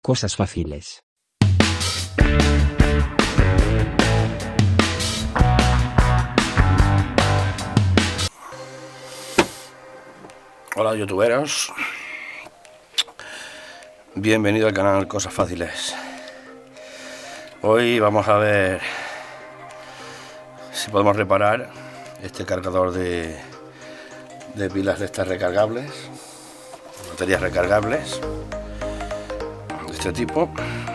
cosas fáciles. Hola youtuberos, bienvenido al canal Cosas Fáciles. Hoy vamos a ver si podemos reparar este cargador de pilas de estas recargables, baterías recargables de este tipo.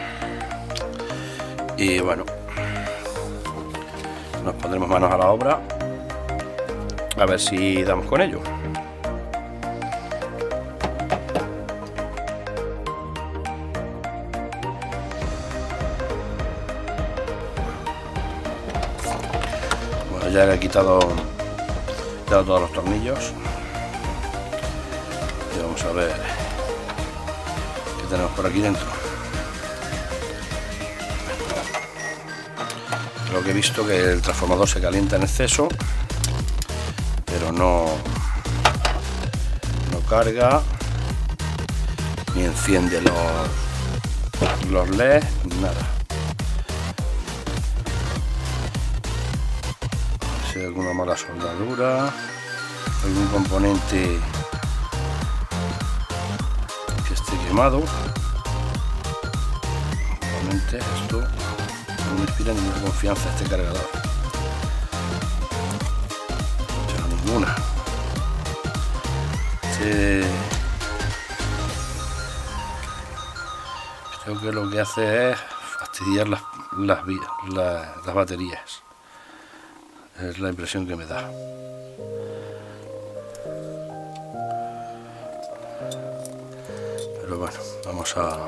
Y bueno, nos pondremos manos a la obra a ver si damos con ello. Bueno, ya le he quitado todos los tornillos y vamos a ver qué tenemos por aquí dentro. Lo que he visto que el transformador se calienta en exceso, pero no carga ni enciende los LEDs, nada. Si hay alguna mala soldadura, algún componente que esté quemado. Obviamente esto no me inspira ninguna confianza este cargador, pero ninguna. Creo que lo que hace es fastidiar las baterías. Es la impresión que me da. Pero bueno, vamos a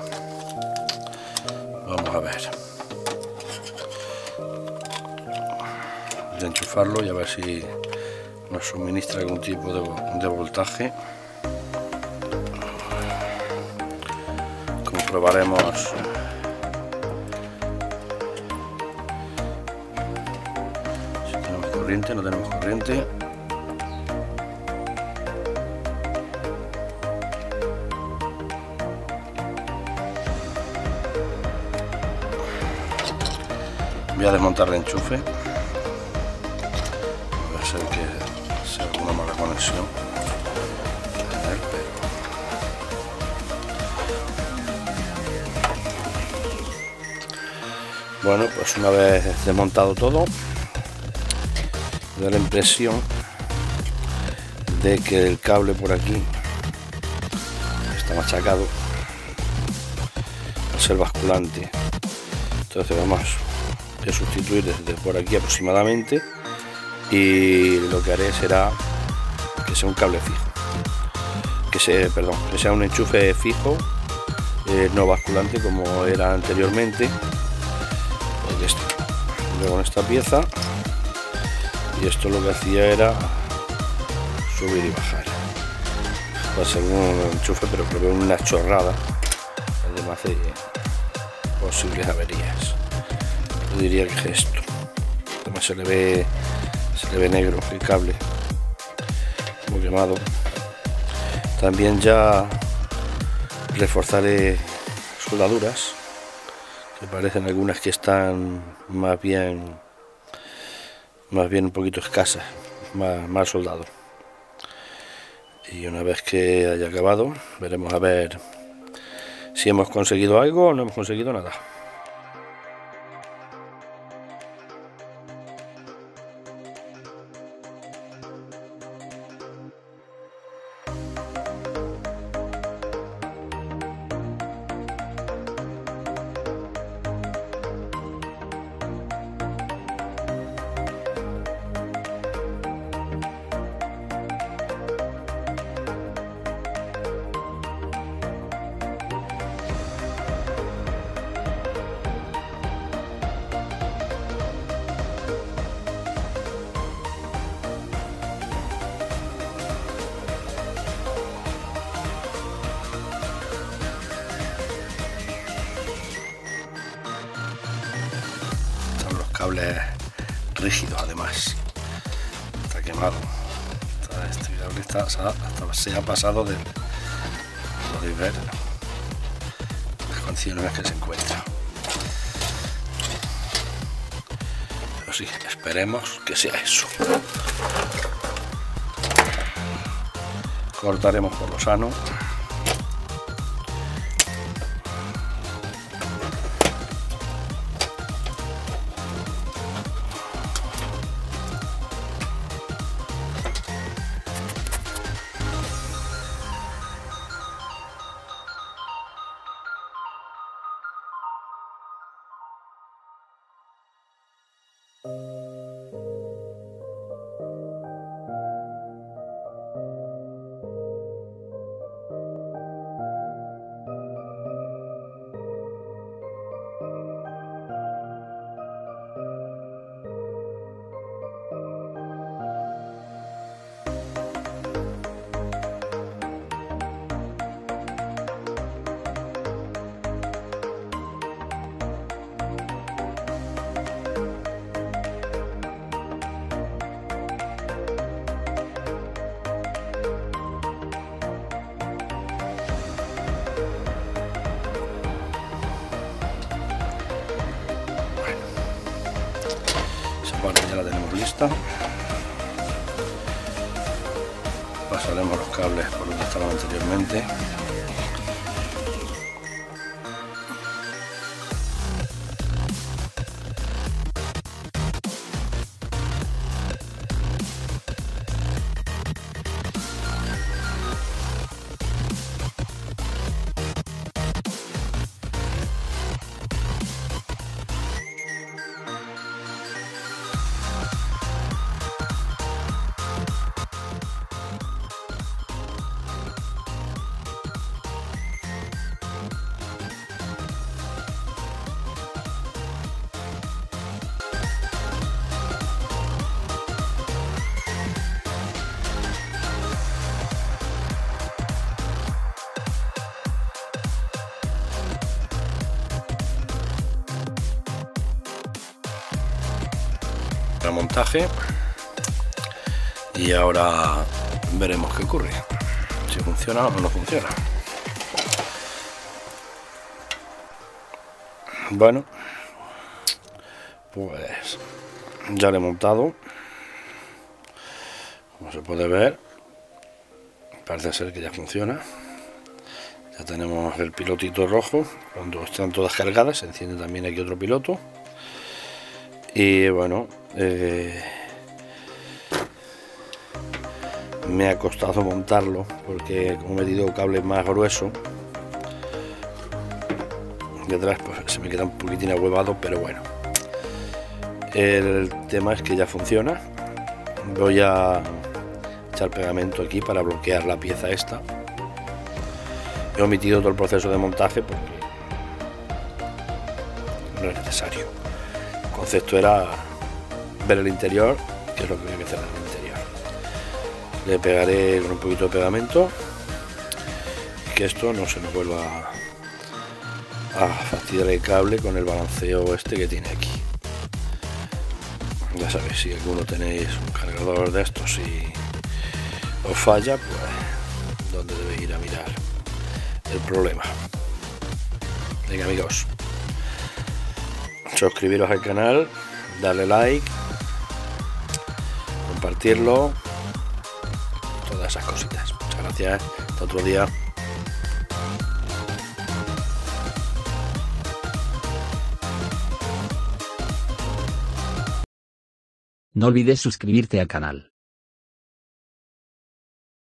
ver. Voy a enchufarlo y a ver si nos suministra algún tipo de voltaje. Comprobaremos si tenemos corriente, no tenemos corriente. Voy a desmontar el enchufe. Va a ser que sea alguna mala conexión. Bueno, pues una vez desmontado todo, me da la impresión de que el cable por aquí está machacado al ser basculante. Entonces vamos a sustituir desde por aquí aproximadamente, y lo que haré será que sea un cable fijo, que sea un enchufe fijo, no basculante como era anteriormente. Con esta pieza, y esto lo que hacía era subir y bajar. Va a ser un enchufe, pero creo que una chorrada, además de posibles averías. Yo diría que es esto. Además se le ve negro el cable, como quemado. También ya reforzaré soldaduras, que parecen algunas que están más bien un poquito escasas, mal soldado. Y una vez que haya acabado, veremos a ver si hemos conseguido algo o no hemos conseguido nada. Cables rígidos, además está quemado. Este cable se ha pasado de, podéis ver, las condiciones que se encuentra. Pero sí, esperemos que sea eso. Cortaremos por lo sano. Ya la tenemos lista. Pasaremos los cables por donde estaban anteriormente. El montaje y ahora veremos qué ocurre, si funciona o no funciona. Bueno, pues ya lo he montado, como se puede ver, parece ser que ya funciona. Ya tenemos el pilotito rojo, cuando están todas cargadas se enciende también aquí otro piloto. Y bueno, me ha costado montarlo porque como he metido cable más grueso detrás, pues se me queda un poquitín ahuevado, pero bueno, el tema es que ya funciona. Voy a echar pegamento aquí para bloquear la pieza esta. He omitido todo el proceso de montaje porque no es necesario. El concepto era ver el interior, que es lo que hay que hacer en el interior. Le pegaré con un poquito de pegamento y que esto no se nos vuelva a fastidiar el cable con el balanceo este que tiene aquí. Ya sabéis, si alguno tenéis un cargador de estos y os falla, pues dónde debéis ir a mirar el problema. Venga, amigos, suscribiros al canal, darle like, compartirlo, todas esas cositas. Muchas gracias, hasta otro día. No olvides suscribirte al canal.